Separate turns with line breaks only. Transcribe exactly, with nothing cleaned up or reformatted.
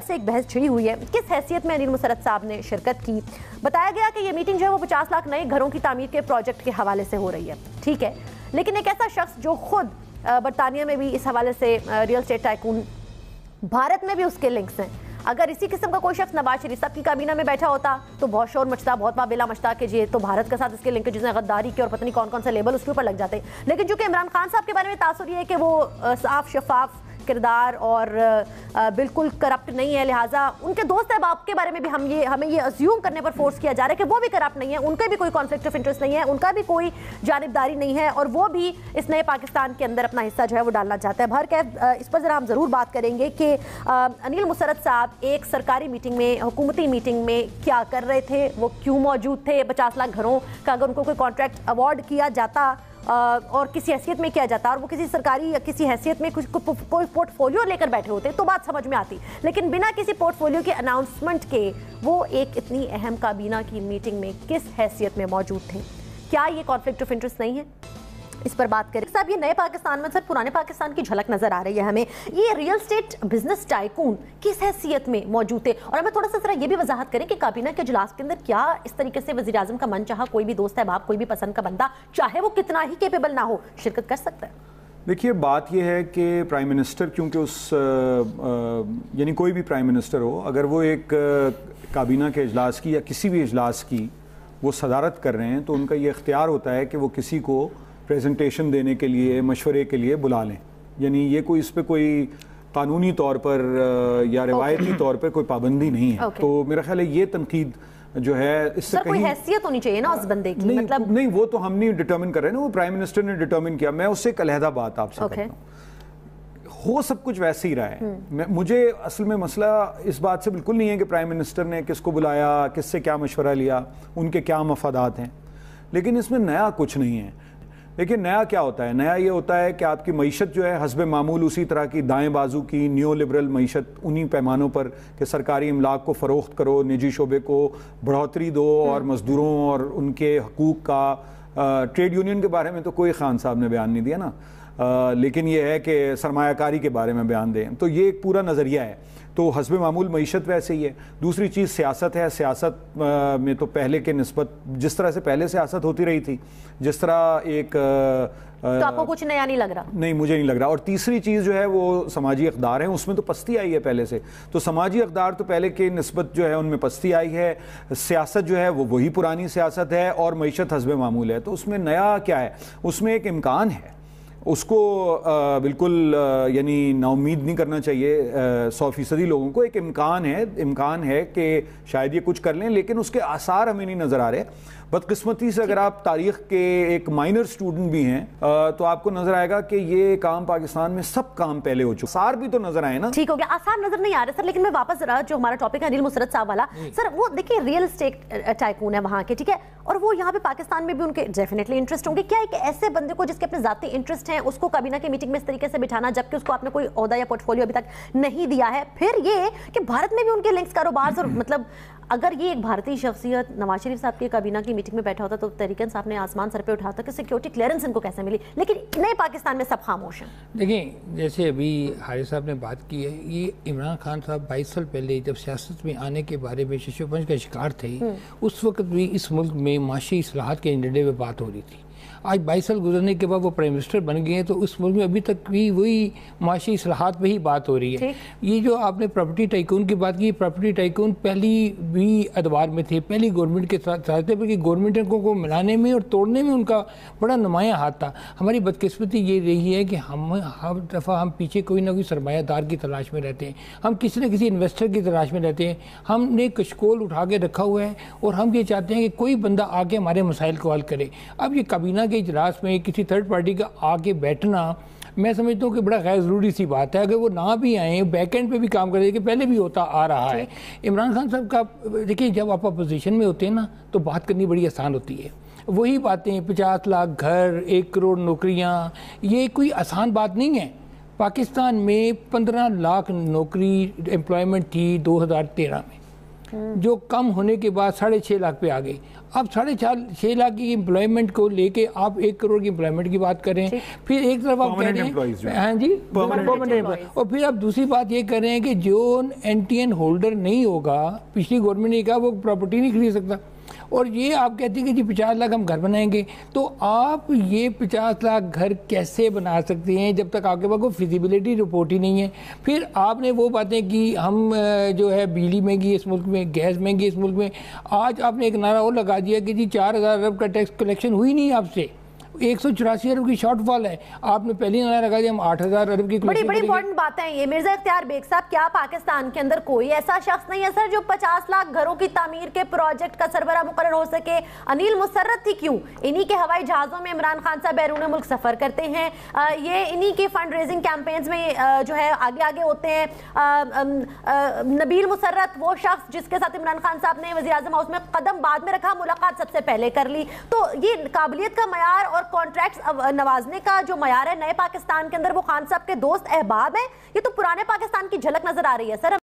से एक बहस छिड़ी हुई है। किस हैसियत में अनिल मुसरत साहब ने शिरकत की? बताया गया कि ये मीटिंग जो है वो पचास लाख नए घरों की तामीर के प्रोजेक्ट के हवाले से हो रही है, ठीक है, लेकिन एक ऐसा शख्स जो खुद बरतानिया में भी इस हवाले से रियल एस्टेट टाइकून, भारत में भी उसके लिंक्स हैं, अगर इसी किस्म का कोई शख्स नवाज शरीफ साहब की काबीना में बैठा होता तो बहुत शोर मचता, बहुत माबेला मचता कि ये तो भारत के साथ इसके लिंक जिसने गद्दारी की और पता नहीं कौन कौन से लेबल उसके ऊपर लग जाते। लेकिन चूंकि इमरान खान साहब के बारे में तासुर ये है कि वो साफ शफाफ किरदार और बिल्कुल करप्ट नहीं है, लिहाजा उनके दोस्त अहबाब के बारे में भी हम ये हमें ये अज्यूम करने पर फोर्स किया जा रहा है कि वो भी करप्ट नहीं है, उनका भी कोई कॉन्फ्लिक्ट ऑफ इंटरेस्ट नहीं है, उनका भी कोई जानिबदारी नहीं है और वो भी इस नए पाकिस्तान के अंदर अपना हिस्सा जो है वो डालना चाहता है। बहरकैफ इस पर ज़रा हम ज़रूर बात करेंगे कि अनिल मुसरत साहब एक सरकारी मीटिंग में, हुकूमती मीटिंग में क्या कर रहे थे, वो क्यों मौजूद थे, पचास लाख घरों का अगर उनको कोई कॉन्ट्रैक्ट अवार्ड किया जाता और किसी हैसियत में किया जाता और वो किसी सरकारी या किसी हैसियत में कुछ कोई पोर्टफोलियो लेकर बैठे होते तो बात समझ में आती, लेकिन बिना किसी पोर्टफोलियो के अनाउंसमेंट के वो एक इतनी अहम काबीना की मीटिंग में किस हैसियत में मौजूद थे? क्या ये कॉन्फ्लिक्ट ऑफ इंटरेस्ट नहीं है? इस पर बात करें साहब। ये नए पाकिस्तान में सर पुराने पाकिस्तान की झलक नजर आ रही है हमें। ये रियल एस्टेट बिजनेस टाइकून किस हैसियत में मौजूद थे? और हमें थोड़ा सा जरा ये भी वजाहत करें कि काबीना के इजलास के अंदर क्या इस तरीके से वज़ीर आज़म का मन चाहा कोई भी दोस्त है बाप, कोई भी पसंद का बंदा, चाहे वो कितना ही कैपेबल ना हो, शिरकत कर सकता है?
देखिए, बात यह है कि प्राइम मिनिस्टर क्योंकि उस यानी कोई भी प्राइम मिनिस्टर हो, अगर वो एक काबीना के इजलास की या किसी भी इजलास की वो सदारत कर रहे हैं तो उनका ये इख्तियार होता है कि वो किसी को प्रेजेंटेशन देने के लिए, मशवरे के लिए बुला लें। यानी ये कोई इस पर कोई कानूनी तौर पर या रिवायती okay. तौर पर कोई पाबंदी नहीं है। okay. तो मेरा ख्याल है ये तनकीद जो है इससे कहीं
कोई हैसियत होनी चाहिए ना उस बंदे की।
नहीं,
मतलब
नहीं, वो तो हम नहीं डिटर्मिन कर रहे हैं ना, वो प्राइम मिनिस्टर ने डिटर्मिन किया। मैं उससे एक अलहदा बात आपसे okay. करता हूँ। हो सब कुछ वैसे ही रहा है। मैं मुझे असल में मसला इस बात से बिल्कुल नहीं है कि प्राइम मिनिस्टर ने किसको बुलाया, किससे क्या मशवरा लिया, उनके क्या मफादात हैं, लेकिन इसमें नया कुछ नहीं है। लेकिन नया क्या होता है? नया ये होता है कि आपकी मईशत जो है हस्बे मामूल उसी तरह की दाएं बाजू की न्यू लिबरल मईशत, उन्हीं पैमानों पर कि सरकारी इमलाक को फ़रोख्त करो, निजी शोबे को बढ़ोतरी दो और मज़दूरों और उनके हकूक़ का। ट्रेड यूनियन के बारे में तो कोई खान साहब ने बयान नहीं दिया ना, आ, लेकिन यह है कि सरमायाकारी के बारे में बयान दें, तो ये एक पूरा नज़रिया है। तो हस्बे मामूल मईशत वैसे ही है। दूसरी चीज़ सियासत है। सियासत में तो पहले के निस्बत जिस तरह से पहले सियासत होती रही थी, जिस तरह एक आ,
तो आपको कुछ नया नहीं लग रहा? नहीं,
मुझे नहीं लग रहा। और तीसरी चीज़ जो है वो समाजी इक़दार है, उसमें तो पस्ती आई है पहले से। तो समाजी इक़दार तो पहले के निस्बत जो है उनमें पस्ती आई है। सियासत जो है वो वही पुरानी सियासत है और मईशत हस्बे मामूल है। तो उसमें नया क्या है? उसमें एक इम्कान है, उसको आ, बिल्कुल यानी नाउम्मीद नहीं करना चाहिए। सौ फीसदी लोगों को एक इम्कान है इम्कान है कि शायद ये कुछ कर लें, लेकिन उसके आसार हमें नहीं नज़र आ रहे। बदकिस्मती से अगर आप तारीख के एक माइनर स्टूडेंट भी हैं तो आपको नजर आएगा कि ये काम पाकिस्तान में सब काम पहले हो चुका। आसार भी तो नजर आए ना।
ठीक हो गया, आसार नजर नहीं आ रहे सर। लेकिन मैं वापस जरा जो हमारा टॉपिक है अनिल मुसरत साहब वाला, सर वो देखिए रियल एस्टेट टाइकून है वहां के, ठीक है, और वो यहाँ पे पाकिस्तान में भी उनके डेफिनेटली इंटरेस्ट होंगे। क्या एक ऐसे बंदे को जिसके अपने जाती इंटरेस्ट हैं उसको काबीना की मीटिंग में इस तरीके से बिठाना, जबकि उसको आपने कोई ओहदा या पोर्टफोलियो अभी तक नहीं दिया है? फिर ये कि भारत में भी उनके लिंक्स, कारोबार और मतलब अगर ये एक भारतीय शख्सियत नवाज शरीफ साहब की काबीना की मीटिंग में बैठा होता तो तहरीक साहब ने आसमान सर पे उठा था कि सिक्योरिटी क्लियरेंस इनको कैसे मिली, लेकिन नए पाकिस्तान में सब खामोश हैं।
देखिए, जैसे अभी हारिस साहब ने बात की है, ये इमरान खान साहब बाईस साल पहले जब सियासत में आने के बारे में शिशुपंज का शिकार थे, उस वक्त भी इस मुल्क में माशी इस्लाहात के एजेंडे में बात हो रही थी। आज बाईस साल गुजरने के बाद वो प्राइम मिनिस्टर बन गए हैं तो उस मुल्क में अभी तक भी वही माशी इस्लाहात पे ही बात हो रही है। ये जो आपने प्रॉपर्टी टाइकून की बात की, प्रॉपर्टी टाइकून पहली भी अदवार में थे, पहली गवर्नमेंट के साथ साथ थे, बल्कि गवर्नमेंटों को मिलाने में और तोड़ने में उनका बड़ा नुमायाँ हाथ था। हमारी बदकिस्मती ये रही है कि हम हर दफ़ा हम पीछे कोई ना कोई सरमायादार की तलाश में रहते हैं, हम किसी न किसी इन्वेस्टर की तलाश में रहते हैं। हमने कशकोल उठा के रखा हुआ है और हम ये चाहते हैं कि कोई बंदा आके हमारे मसाइल को हल करे। अब ये काबीना के इजलास में किसी थर्ड पार्टी का आके बैठना मैं समझता हूँ कि बड़ा गैर ज़रूरी सी बात है। अगर वो ना भी आए, बैक एंड पे भी काम कर रहे कि पहले भी होता आ रहा है। इमरान खान साहब का देखिए, जब आप अपोजिशन में होते हैं ना तो बात करनी बड़ी आसान होती है। वही बातें, पचास लाख घर, एक करोड़ नौकरियाँ, ये कोई आसान बात नहीं है। पाकिस्तान में पंद्रह लाख नौकरी एम्प्लॉयमेंट थी दो हज़ार तेरह में, जो कम होने के बाद साढ़े छः लाख पे आ गई। अब साढ़े चार छः लाख की एम्प्लॉयमेंट को लेके आप एक करोड़ की एम्प्लॉयमेंट की बात करें, फिर एक तरफ आप कह रहे हैं हाँ जी परमानेंट, और फिर आप दूसरी बात ये कर रहे हैं कि जो एन टी एन होल्डर नहीं होगा, पिछली गवर्नमेंट ने कहा वो प्रॉपर्टी नहीं खरीद सकता, और ये आप कहते हैं कि जी पचास लाख हम घर बनाएंगे। तो आप ये पचास लाख घर कैसे बना सकते हैं जब तक आपके पास कोई फिजिबिलिटी रिपोर्ट ही नहीं है। फिर आपने वो बातें कि हम जो है बिजली महंगी इस मुल्क में, गैस महंगी इस मुल्क में। आज आपने एक नारा और लगा दिया कि जी चार हज़ार अरब का टैक्स कलेक्शन हुई नहीं आपसे, एक सौ चौरासी अरब की शॉर्टफॉल है। आपने पहली नारा लगा दिया हम आठ हजार अरब की।
बड़ी बड़ी इंपॉर्टेंट बातें हैं ये। मिर्जा इख्तियार बेग साहब, क्या पाकिस्तान के अंदर कोई ऐसा शख्स नहीं है सर जो पचास लाख घरों की तामीर के प्रोजेक्ट का सरबराह मुकर्रर हो सके? अनिल मुसर्रत थी क्यों? इन्हीं के हवाई जहाजों में इमरान खान साहब बैरून मुल्क सफर करते हैं, आ, ये इन्हीं के फंड रेजिंग कैंपेन्स में आ, जो है आगे आगे होते हैं। आ, आ, आ, नबील मुसर्रत वो शख्स जिसके साथ इमरान खान साहब ने वज़ीर आज़म हाउस में कदम बाद में रखा, मुलाकात सबसे पहले कर ली। तो ये काबिलियत का मयार और कॉन्ट्रैक्ट नवाजने का जो मयार है नए पाकिस्तान के अंदर, वो खान साहब के दोस्त अहबाब हैं, ये तो पुराने पाकिस्तान की झलक नजर आ रही है सर।